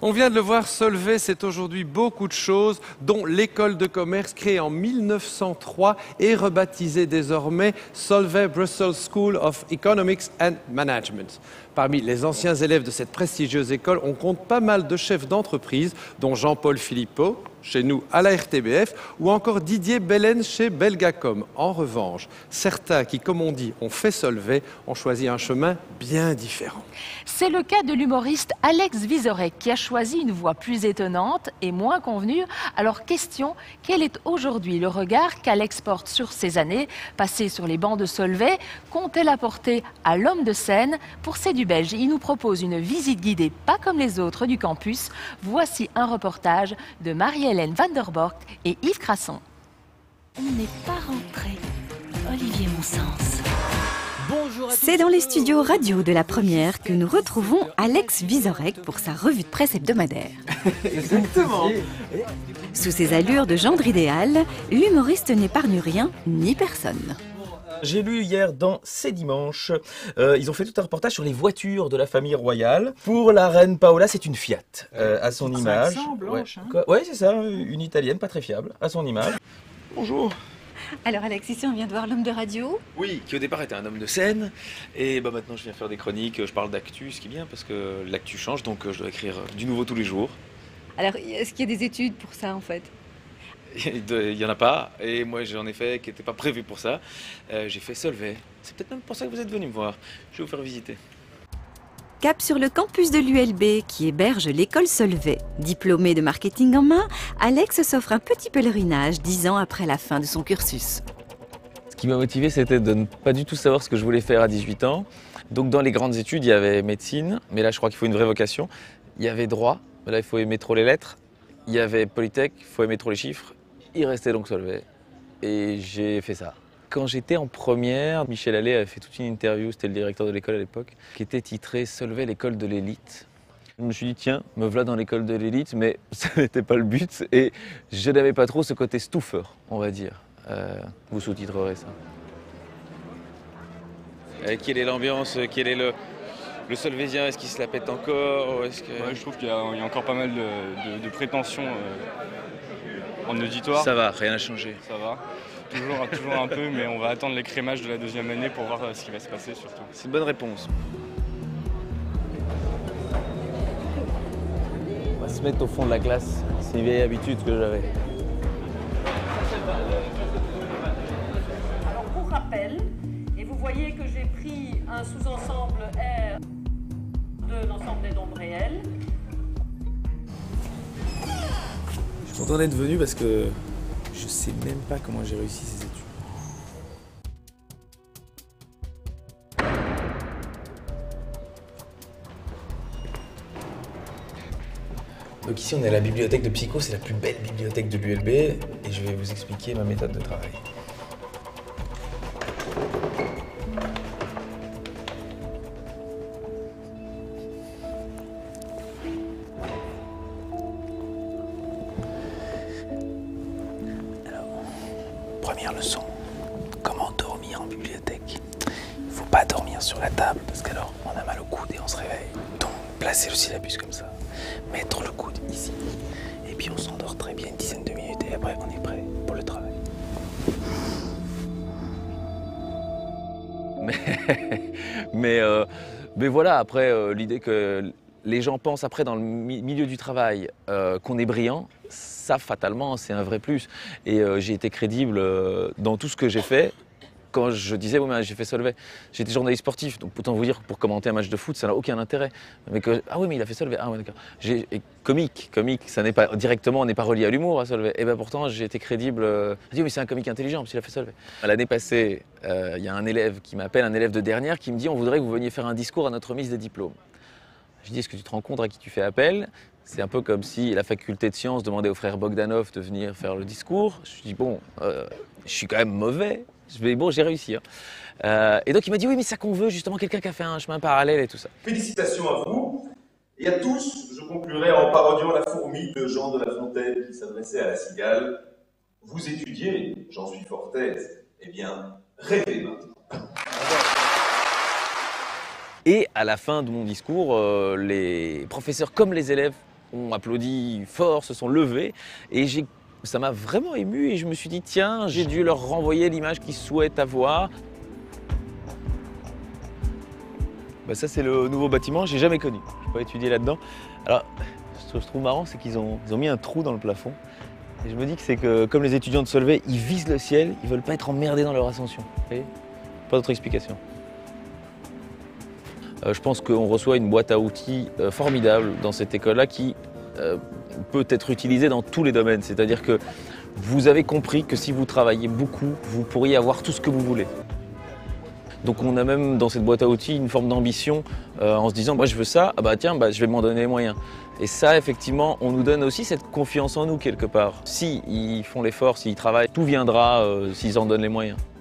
On vient de le voir, Solvay, c'est aujourd'hui beaucoup de choses, dont l'école de commerce créée en 1903 et rebaptisée désormais Solvay Brussels School of Economics and Management. Parmi les anciens élèves de cette prestigieuse école, on compte pas mal de chefs d'entreprise, dont Jean-Paul Philippot, chez nous à la RTBF, ou encore Didier Belen chez Belgacom. En revanche, certains qui, comme on dit, ont fait Solvay, ont choisi un chemin bien différent. C'est le cas de l'humoriste Alex Vizorek qui a choisi une voie plus étonnante et moins convenue. Alors question, quel est aujourd'hui le regard qu'Alex porte sur ses années passées sur les bancs de Solvay? Qu'ont-elles apporté à l'homme de scène? Pour C'est du Belge, il nous propose une visite guidée pas comme les autres du campus. Voici un reportage de Marie-Hélène Van der Bork et Yves Crasson. On n'est pas rentré. Olivier Monsens. C'est dans les studios radio de la Première que nous retrouvons Alex Vizorek pour sa revue de presse hebdomadaire. Exactement. Sous ses allures de gendre idéal, l'humoriste n'épargne rien ni personne. J'ai lu hier dans C'est Dimanche, ils ont fait tout un reportage sur les voitures de la famille royale. Pour la reine Paola, c'est une Fiat, à son image. Ouais, c'est ça, une italienne pas très fiable, à son image. Bonjour. Alors Alex, ici on vient de voir l'homme de radio. Oui, qui au départ était un homme de scène, et bah maintenant je viens faire des chroniques, je parle d'actu, ce qui est bien parce que l'actu change, donc je dois écrire du nouveau tous les jours. Alors est-ce qu'il y a des études pour ça en fait? Il n'y en a pas, et moi j'en ai fait qui n'était pas prévu pour ça. J'ai fait Solvay. C'est peut-être même pour ça que vous êtes venu me voir. Je vais vous faire visiter. Cap sur le campus de l'ULB qui héberge l'école Solvay. Diplômé de marketing en main, Alex s'offre un petit pèlerinage 10 ans après la fin de son cursus. Ce qui m'a motivé, c'était de ne pas du tout savoir ce que je voulais faire à 18 ans. Donc dans les grandes études, il y avait médecine, mais là je crois qu'il faut une vraie vocation. Il y avait droit, mais là il faut aimer trop les lettres. Il y avait Polytech, il faut aimer trop les chiffres. Il restait donc Solvay et j'ai fait ça. Quand j'étais en première, Michel Allais avait fait toute une interview, c'était le directeur de l'école à l'époque, qui était titrée « Solvay, l'école de l'élite ». Je me suis dit tiens, me voilà dans l'école de l'élite, mais ça n'était pas le but et je n'avais pas trop ce côté stouffeur, on va dire. Vous sous-titrerez ça. Quelle est l'ambiance? Quel est le Solvaysien? Est-ce qu'il se la pète encore? Ouais, je trouve qu'il y a encore pas mal de prétentions en auditoire. Ça va, rien n'a changé. Ça va. Toujours un peu, mais on va attendre l'écrémage de la deuxième année pour voir ce qui va se passer surtout. C'est une bonne réponse. On va se mettre au fond de la classe. C'est une vieille habitude que j'avais. Alors pour rappel, et vous voyez que j'ai pris un sous-ensemble R de l'ensemble des nombres réels. Je suis content d'être venu parce que je sais même pas comment j'ai réussi ces études. Donc ici on est à la bibliothèque de Psycho, c'est la plus belle bibliothèque de l'ULB et je vais vous expliquer ma méthode de travail. Première leçon, comment dormir en bibliothèque. Il ne faut pas dormir sur la table parce qu'alors on a mal au coude et on se réveille. Donc placer le syllabus comme ça, mettre le coude ici et puis on s'endort très bien une dizaine de minutes et après on est prêt pour le travail. Mais voilà, après l'idée que les gens pensent après dans le milieu du travail qu'on est brillant, ça fatalement c'est un vrai plus. Et j'ai été crédible dans tout ce que j'ai fait. Quand je disais oui, j'ai fait Solvay, j'étais journaliste sportif, donc autant vous dire que pour commenter un match de foot, ça n'a aucun intérêt. Mais ah oui, mais il a fait Solvay, ah ouais d'accord. Comique, ça n'est pas directement, on n'est pas relié à l'humour à Solvay. Et bien pourtant j'ai été crédible. Je dis oui, mais c'est un comique intelligent parce qu'il a fait Solvay. L'année passée, il y a un élève qui m'appelle, un élève de dernière, qui me dit on voudrait que vous veniez faire un discours à notre remise des diplômes. Je dis est-ce que tu te rends compte à qui tu fais appel? C'est un peu comme si la faculté de sciences demandait au frère Bogdanov de venir faire le discours. Je dis bon, je suis quand même mauvais. Mais bon, j'ai réussi. Hein. Et donc il m'a dit oui, mais ça qu'on veut justement quelqu'un qui a fait un chemin parallèle et tout ça. Félicitations à vous et à tous. Je conclurai en parodiant la fourmi de Jean de La Fontaine qui s'adressait à la cigale. Vous étudiez, j'en suis fort aise. Eh bien, rêvez maintenant. Et à la fin de mon discours, les professeurs comme les élèves ont applaudi fort, se sont levés et ça m'a vraiment ému et je me suis dit tiens, j'ai dû leur renvoyer l'image qu'ils souhaitent avoir. Ça c'est le nouveau bâtiment, j'ai jamais connu, je n'ai pas étudié là-dedans. Alors ce que je trouve marrant c'est qu'ils ont mis un trou dans le plafond. Et je me dis que c'est que comme les étudiants de Solvay, ils visent le ciel, ils ne veulent pas être emmerdés dans leur ascension. Vous voyez ? Pas d'autre explication. Je pense qu'on reçoit une boîte à outils formidable dans cette école-là qui peut être utilisée dans tous les domaines. C'est-à-dire que vous avez compris que si vous travaillez beaucoup, vous pourriez avoir tout ce que vous voulez. Donc on a même dans cette boîte à outils une forme d'ambition en se disant je veux ça, je vais m'en donner les moyens. Et ça effectivement on nous donne aussi cette confiance en nous quelque part. S'ils font l'effort, s'ils travaillent, tout viendra s'ils en donnent les moyens.